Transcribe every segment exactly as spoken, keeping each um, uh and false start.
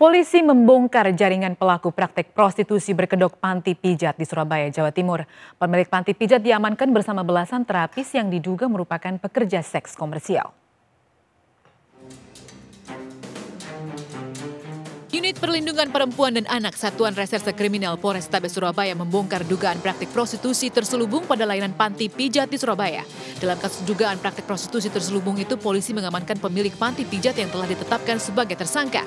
Polisi membongkar jaringan pelaku praktek prostitusi berkedok panti pijat di Surabaya, Jawa Timur. Pemilik panti pijat diamankan bersama belasan terapis yang diduga merupakan pekerja seks komersial. Unit Perlindungan Perempuan dan Anak Satuan Reserse Kriminal Polrestabes Surabaya membongkar dugaan praktik prostitusi terselubung pada layanan panti pijat di Surabaya. Dalam kasus dugaan praktik prostitusi terselubung itu, polisi mengamankan pemilik panti pijat yang telah ditetapkan sebagai tersangka.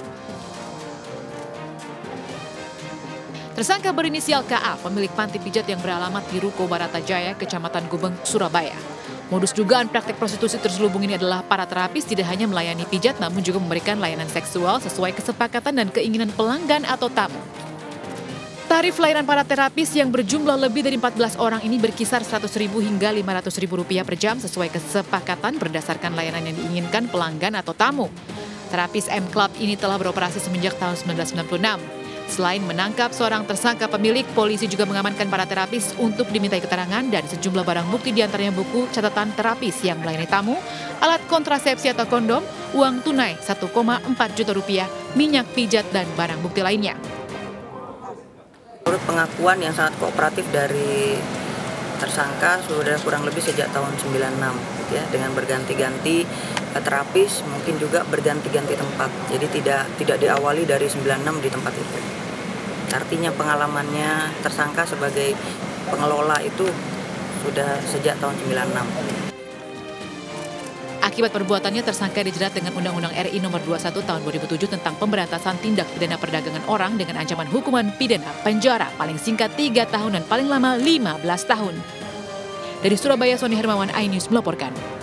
Tersangka berinisial K A, pemilik panti pijat yang beralamat di Ruko Baratajaya, Kecamatan Gubeng, Surabaya. Modus dugaan praktek prostitusi terselubung ini adalah para terapis tidak hanya melayani pijat, namun juga memberikan layanan seksual sesuai kesepakatan dan keinginan pelanggan atau tamu. Tarif layanan para terapis yang berjumlah lebih dari empat belas orang ini berkisar seratus ribu hingga lima ratus ribu rupiah per jam sesuai kesepakatan berdasarkan layanan yang diinginkan pelanggan atau tamu. Terapis M Club ini telah beroperasi semenjak tahun seribu sembilan ratus sembilan puluh enam. Selain menangkap seorang tersangka pemilik, polisi juga mengamankan para terapis untuk dimintai keterangan dan sejumlah barang bukti diantaranya buku catatan terapis yang melayani tamu, alat kontrasepsi atau kondom, uang tunai satu koma empat juta rupiah, minyak pijat, dan barang bukti lainnya. Menurut pengakuan yang sangat kooperatif dari tersangka sudah kurang lebih sejak tahun sembilan puluh enam ya, dengan berganti-ganti terapis, mungkin juga berganti-ganti tempat. Jadi tidak tidak diawali dari sembilan puluh enam di tempat itu. Artinya pengalamannya tersangka sebagai pengelola itu sudah sejak tahun sembilan puluh enam. Akibat perbuatannya, tersangka dijerat dengan Undang-Undang R I Nomor dua puluh satu Tahun dua ribu tujuh tentang pemberantasan tindak pidana perdagangan orang dengan ancaman hukuman pidana penjara paling singkat tiga tahun dan paling lama lima belas tahun. Dari Surabaya, Sony Hermawan, iNews melaporkan.